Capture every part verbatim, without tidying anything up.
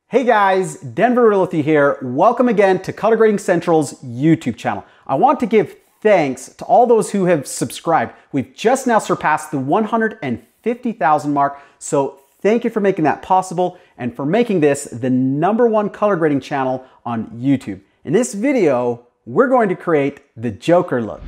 Hey guys, Denver Real with you here. Welcome again to Color Grading Central's YouTube channel. I want to give thanks to all those who have subscribed. We've just now surpassed the one hundred fifty thousand mark, so thank you for making that possible and for making this the number one color grading channel on YouTube. In this video, we're going to create the Joker look.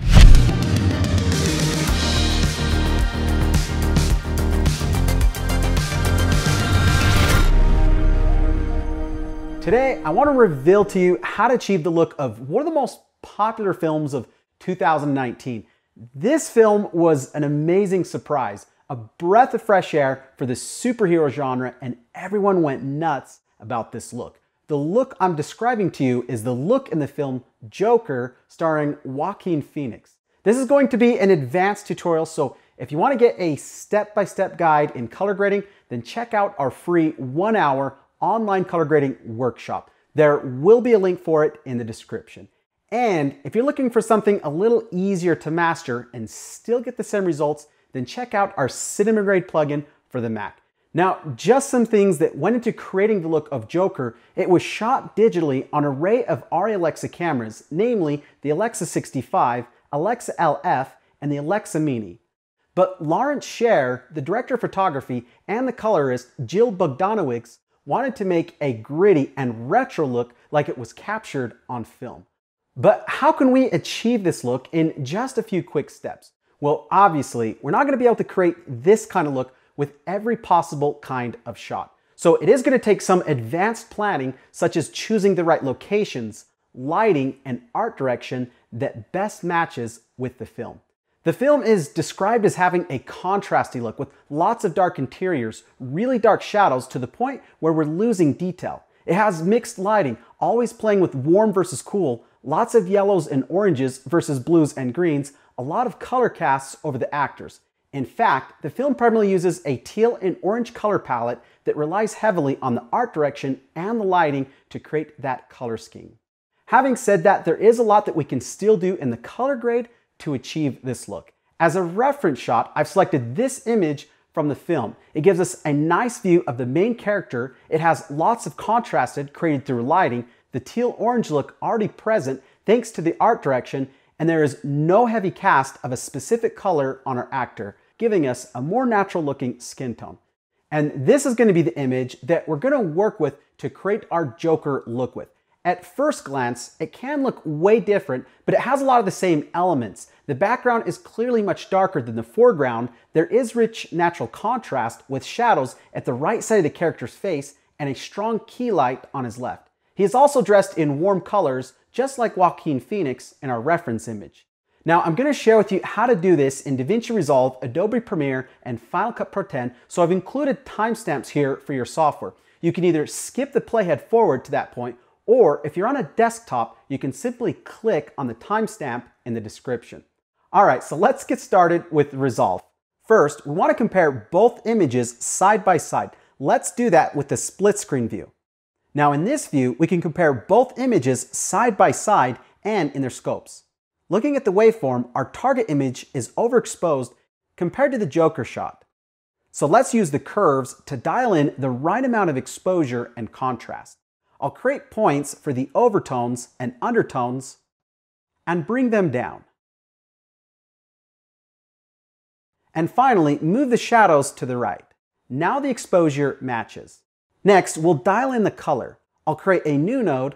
Today, I want to reveal to you how to achieve the look of one of the most popular films of two thousand nineteen. This film was an amazing surprise, a breath of fresh air for the superhero genre, and everyone went nuts about this look. The look I'm describing to you is the look in the film Joker, starring Joaquin Phoenix. This is going to be an advanced tutorial, so if you want to get a step-by-step guide in color grading, then check out our free one hour online color grading workshop. There will be a link for it in the description. And if you're looking for something a little easier to master and still get the same results, then check out our Cinema Grade plugin for the Mac. Now, just some things that went into creating the look of Joker. It was shot digitally on an array of Arri Alexa cameras, namely the Alexa sixty-five, Alexa L F, and the Alexa Mini. But Lawrence Sher, the director of photography, and the colorist Jill Bogdanowicz wanted to make a gritty and retro look like it was captured on film. But how can we achieve this look in just a few quick steps? Well, obviously, we're not going to be able to create this kind of look with every possible kind of shot. So it is going to take some advanced planning, such as choosing the right locations, lighting, and art direction that best matches with the film. The film is described as having a contrasty look with lots of dark interiors, really dark shadows to the point where we're losing detail. It has mixed lighting, always playing with warm versus cool, lots of yellows and oranges versus blues and greens, a lot of color casts over the actors. In fact, the film primarily uses a teal and orange color palette that relies heavily on the art direction and the lighting to create that color scheme. Having said that, there is a lot that we can still do in the color grade to achieve this look. As a reference shot, I've selected this image from the film. It gives us a nice view of the main character. It has lots of contrasted created through lighting, the teal orange look already present thanks to the art direction, and there is no heavy cast of a specific color on our actor, giving us a more natural looking skin tone. And this is going to be the image that we're going to work with to create our Joker look with. At first glance, it can look way different, but it has a lot of the same elements. The background is clearly much darker than the foreground. There is rich natural contrast with shadows at the right side of the character's face and a strong key light on his left. He is also dressed in warm colors, just like Joaquin Phoenix in our reference image. Now, I'm going to share with you how to do this in DaVinci Resolve, Adobe Premiere, and Final Cut Pro ten, so I've included timestamps here for your software. You can either skip the playhead forward to that point, or if you're on a desktop, you can simply click on the timestamp in the description. All right, so let's get started with Resolve. First, we want to compare both images side by side. Let's do that with the split screen view. Now in this view, we can compare both images side by side and in their scopes. Looking at the waveform, our target image is overexposed compared to the Joker shot. So let's use the curves to dial in the right amount of exposure and contrast. I'll create points for the overtones and undertones and bring them down. And finally, move the shadows to the right. Now the exposure matches. Next, we'll dial in the color. I'll create a new node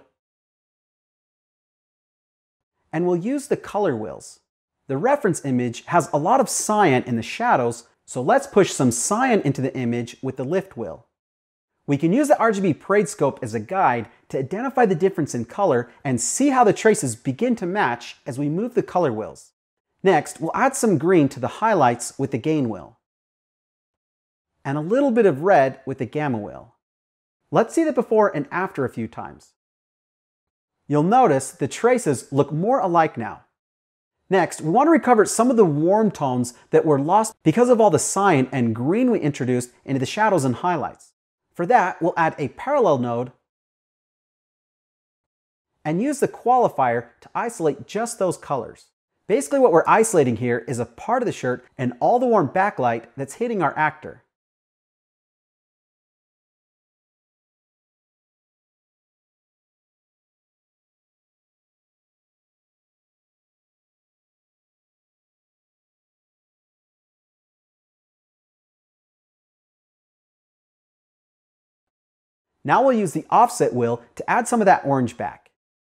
and we'll use the color wheels. The reference image has a lot of cyan in the shadows, so let's push some cyan into the image with the lift wheel. We can use the R G B parade scope as a guide to identify the difference in color and see how the traces begin to match as we move the color wheels. Next, we'll add some green to the highlights with the gain wheel, and a little bit of red with the gamma wheel. Let's see the before and after a few times. You'll notice the traces look more alike now. Next, we want to recover some of the warm tones that were lost because of all the cyan and green we introduced into the shadows and highlights. For that, we'll add a parallel node and use the qualifier to isolate just those colors. Basically what we're isolating here is a part of the shirt and all the warm backlight that's hitting our actor. Now we'll use the offset wheel to add some of that orange back.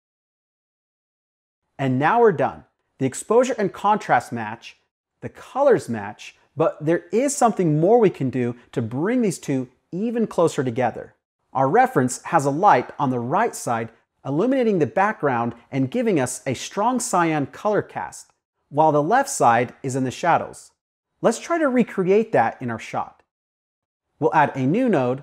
And now we're done. The exposure and contrast match, the colors match, but there is something more we can do to bring these two even closer together. Our reference has a light on the right side illuminating the background and giving us a strong cyan color cast, while the left side is in the shadows. Let's try to recreate that in our shot. We'll add a new node,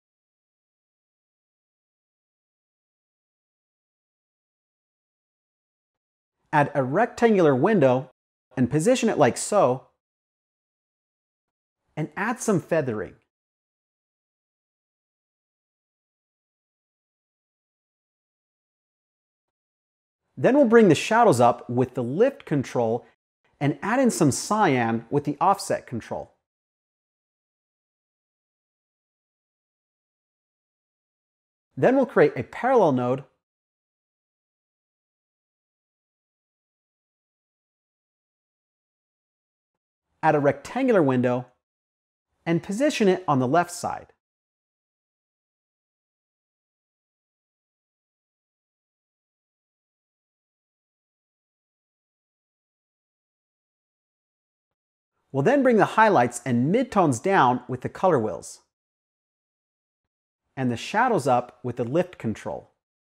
add a rectangular window and position it like so, and add some feathering. Then we'll bring the shadows up with the lift control and add in some cyan with the offset control. Then we'll create a parallel node, add a rectangular window, and position it on the left side. We'll then bring the highlights and midtones down with the color wheels, and the shadows up with the lift control.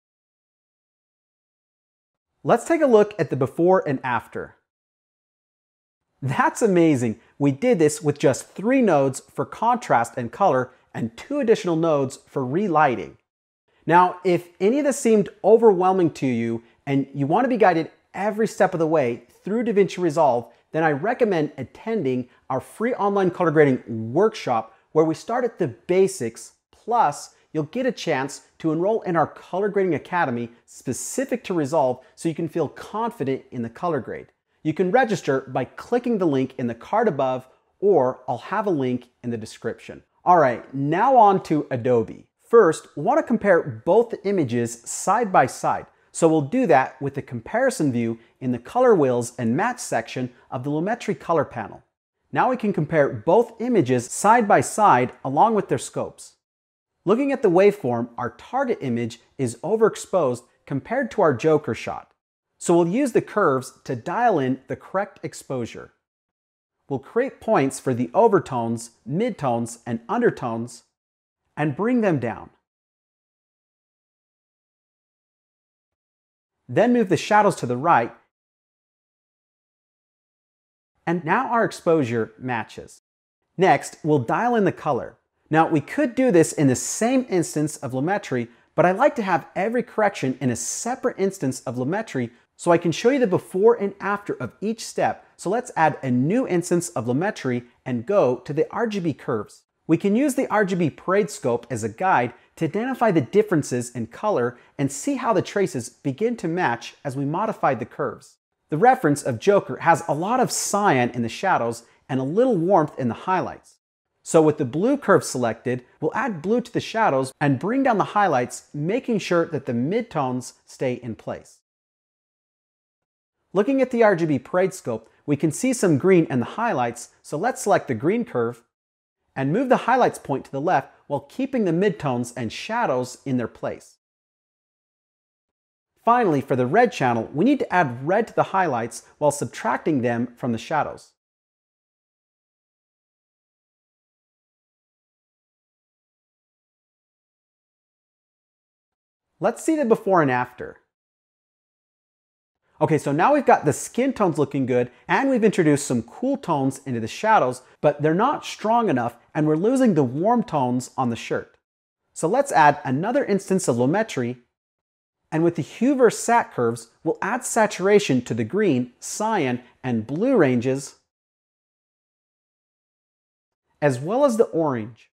Let's take a look at the before and after. That's amazing. We did this with just three nodes for contrast and color and two additional nodes for relighting. Now, if any of this seemed overwhelming to you and you want to be guided every step of the way through DaVinci Resolve, then I recommend attending our free online color grading workshop where we start at the basics, plus you'll get a chance to enroll in our Color Grading Academy specific to Resolve so you can feel confident in the color grade. You can register by clicking the link in the card above, or I'll have a link in the description. All right, now on to Adobe. First, we want to compare both the images side by side. So we'll do that with the comparison view in the color wheels and match section of the Lumetri color panel. Now we can compare both images side by side along with their scopes. Looking at the waveform, our target image is overexposed compared to our Joker shot. So we'll use the curves to dial in the correct exposure. We'll create points for the overtones, midtones, and undertones, and bring them down. Then move the shadows to the right, and now our exposure matches. Next, we'll dial in the color. Now, we could do this in the same instance of Lumetri, but I like to have every correction in a separate instance of Lumetri so I can show you the before and after of each step. So let's add a new instance of Lumetri and go to the R G B curves. We can use the R G B parade scope as a guide to identify the differences in color and see how the traces begin to match as we modify the curves. The reference of Joker has a lot of cyan in the shadows and a little warmth in the highlights. So with the blue curve selected, we'll add blue to the shadows and bring down the highlights, making sure that the midtones stay in place. Looking at the R G B parade scope, we can see some green in the highlights, so let's select the green curve and move the highlights point to the left while keeping the midtones and shadows in their place. Finally, for the red channel, we need to add red to the highlights while subtracting them from the shadows. Let's see the before and after. Okay, so now we've got the skin tones looking good and we've introduced some cool tones into the shadows, but they're not strong enough and we're losing the warm tones on the shirt. So let's add another instance of Lumetri, and with the hue versus sat curves, we'll add saturation to the green, cyan, and blue ranges, as well as the orange.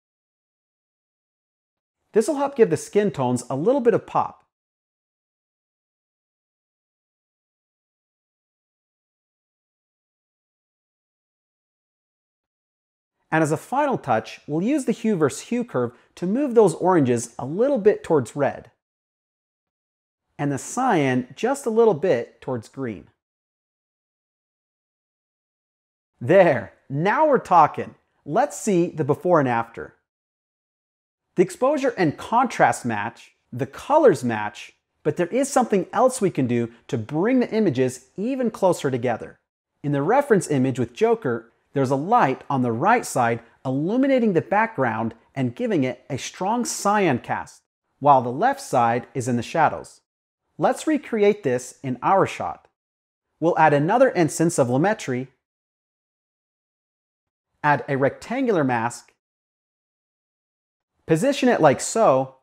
This will help give the skin tones a little bit of pop. And as a final touch, we'll use the hue versus hue curve to move those oranges a little bit towards red, and the cyan just a little bit towards green. There, now we're talking. Let's see the before and after. The exposure and contrast match, the colors match, but there is something else we can do to bring the images even closer together. In the reference image with Joker, there's a light on the right side illuminating the background and giving it a strong cyan cast, while the left side is in the shadows. Let's recreate this in our shot. We'll add another instance of Lumetri, add a rectangular mask, position it like so,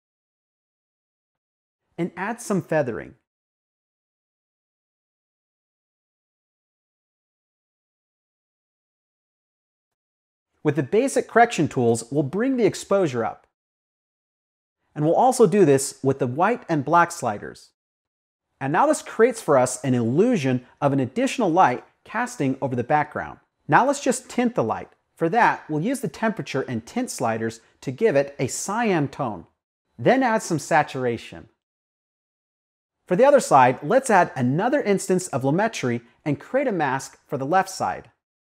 and add some feathering. With the basic correction tools, we'll bring the exposure up. And we'll also do this with the white and black sliders. And now this creates for us an illusion of an additional light casting over the background. Now let's just tint the light. For that, we'll use the temperature and tint sliders to give it a cyan tone. Then add some saturation. For the other side, let's add another instance of Lumetri and create a mask for the left side.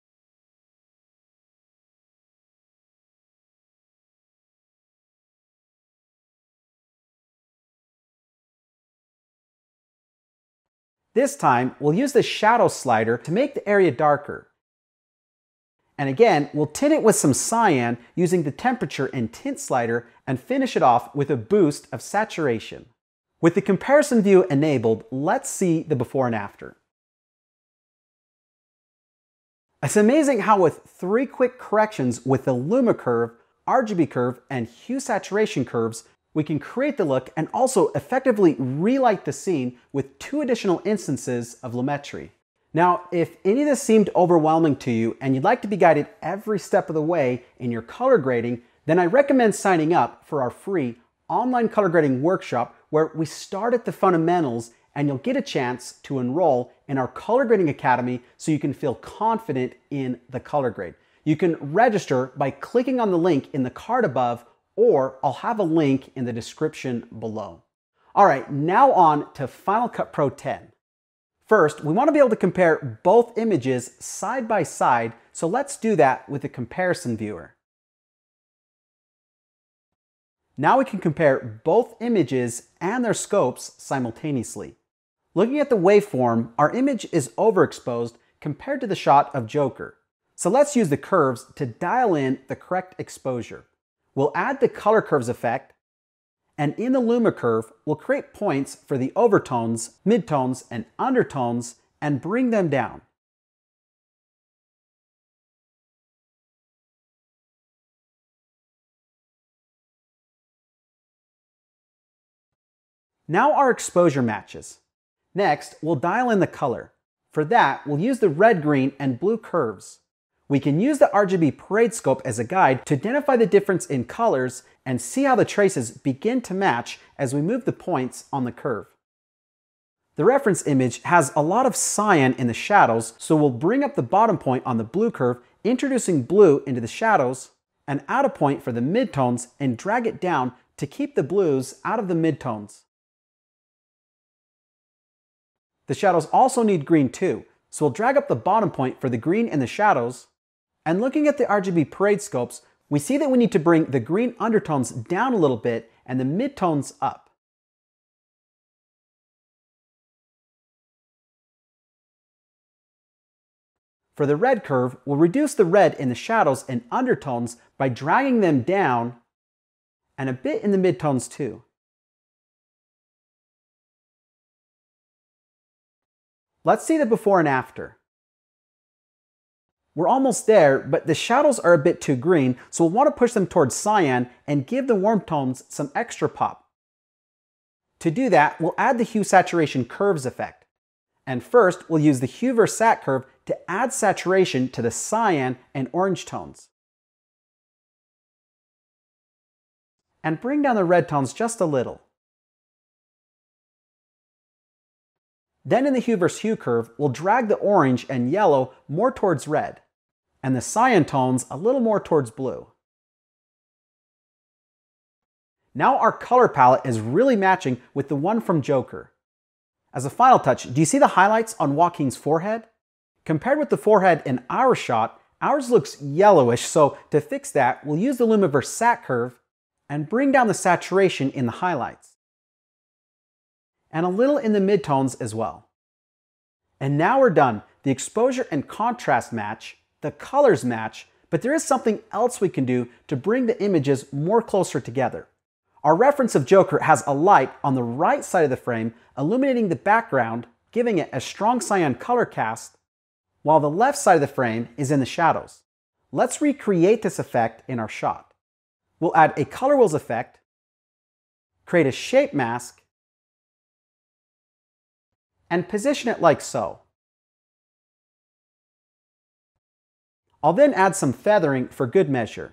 This time, we'll use the shadow slider to make the area darker. And again, we'll tint it with some cyan using the temperature and tint slider and finish it off with a boost of saturation. With the comparison view enabled, let's see the before and after. It's amazing how with three quick corrections with the Luma curve, R G B curve, and hue saturation curves, we can create the look and also effectively relight the scene with two additional instances of Lumetri. Now, if any of this seemed overwhelming to you and you'd like to be guided every step of the way in your color grading, then I recommend signing up for our free online color grading workshop where we start at the fundamentals and you'll get a chance to enroll in our color grading academy so you can feel confident in the color grade. You can register by clicking on the link in the card above, or I'll have a link in the description below. All right, now on to Final Cut Pro ten. First, we want to be able to compare both images side by side, so let's do that with the comparison viewer. Now we can compare both images and their scopes simultaneously. Looking at the waveform, our image is overexposed compared to the shot of Joker. So let's use the curves to dial in the correct exposure. We'll add the color curves effect, and in the Luma curve, we'll create points for the overtones, midtones, and undertones, and bring them down. Now our exposure matches. Next, we'll dial in the color. For that, we'll use the red, green, and blue curves. We can use the R G B parade scope as a guide to identify the difference in colors and see how the traces begin to match as we move the points on the curve. The reference image has a lot of cyan in the shadows, so we'll bring up the bottom point on the blue curve, introducing blue into the shadows, and add a point for the midtones and drag it down to keep the blues out of the midtones. The shadows also need green too, so we'll drag up the bottom point for the green in the shadows. And looking at the R G B parade scopes, we see that we need to bring the green undertones down a little bit and the midtones up. For the red curve, we'll reduce the red in the shadows and undertones by dragging them down and a bit in the midtones too. Let's see the before and after. We're almost there, but the shadows are a bit too green, so we'll want to push them towards cyan and give the warm tones some extra pop. To do that, we'll add the hue saturation curves effect. And first, we'll use the hue versus sat curve to add saturation to the cyan and orange tones. And bring down the red tones just a little. Then in the hue versus hue curve, we'll drag the orange and yellow more towards red, and the cyan tones a little more towards blue. Now our color palette is really matching with the one from Joker. As a final touch, do you see the highlights on Joaquin's forehead? Compared with the forehead in our shot, ours looks yellowish, so to fix that, we'll use the Luma versus Sat curve and bring down the saturation in the highlights. And a little in the midtones as well. And now we're done. The exposure and contrast match, the colors match, but there is something else we can do to bring the images more closer together. Our reference of Joker has a light on the right side of the frame, illuminating the background, giving it a strong cyan color cast, while the left side of the frame is in the shadows. Let's recreate this effect in our shot. We'll add a color wheels effect, create a shape mask, and position it like so. I'll then add some feathering for good measure.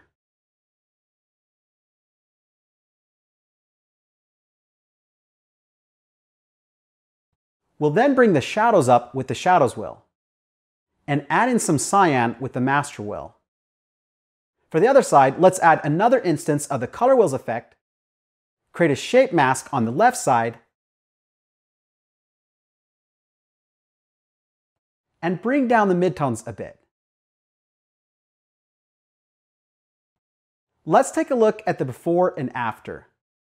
We'll then bring the shadows up with the shadows wheel and add in some cyan with the master wheel. For the other side, let's add another instance of the color wheels effect, create a shape mask on the left side, and bring down the midtones a bit. Let's take a look at the before and after.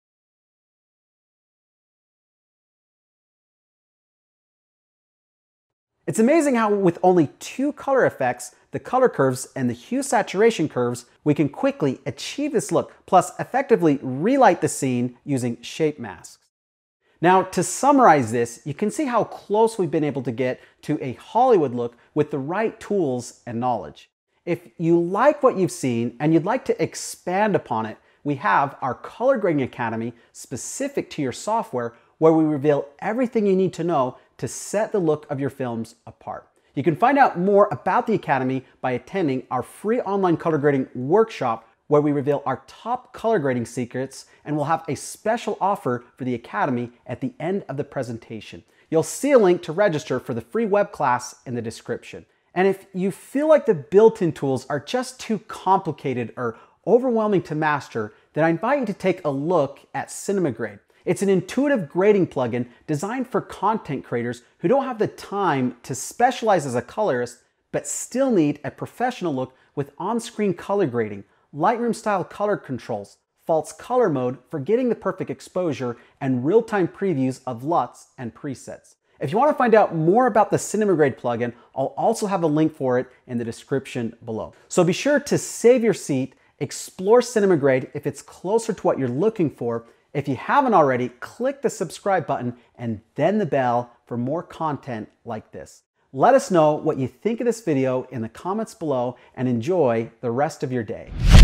It's amazing how with only two color effects, the color curves and the hue saturation curves, we can quickly achieve this look, plus effectively relight the scene using shape masks. Now, to summarize this, you can see how close we've been able to get to a Hollywood look with the right tools and knowledge. If you like what you've seen and you'd like to expand upon it, we have our Color Grading Academy specific to your software, where we reveal everything you need to know to set the look of your films apart. You can find out more about the Academy by attending our free online color grading workshop, where we reveal our top color grading secrets, and we'll have a special offer for the Academy at the end of the presentation. You'll see a link to register for the free web class in the description. And if you feel like the built-in tools are just too complicated or overwhelming to master, then I invite you to take a look at CinemaGrade. It's an intuitive grading plugin designed for content creators who don't have the time to specialize as a colorist, but still need a professional look with on-screen color grading, Lightroom-style color controls, false color mode for getting the perfect exposure, and real-time previews of L U Ts and presets. If you want to find out more about the CinemaGrade plugin, I'll also have a link for it in the description below. So be sure to save your seat, explore CinemaGrade if it's closer to what you're looking for. If you haven't already, click the subscribe button and then the bell for more content like this. Let us know what you think of this video in the comments below, and enjoy the rest of your day.